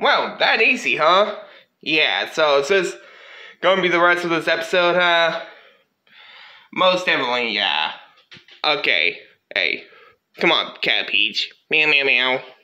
Well, that easy, huh? Yeah, so is this gonna be the rest of this episode, huh? Most definitely, yeah. Okay, hey. Come on, Cat Peach. Meow, meow, meow.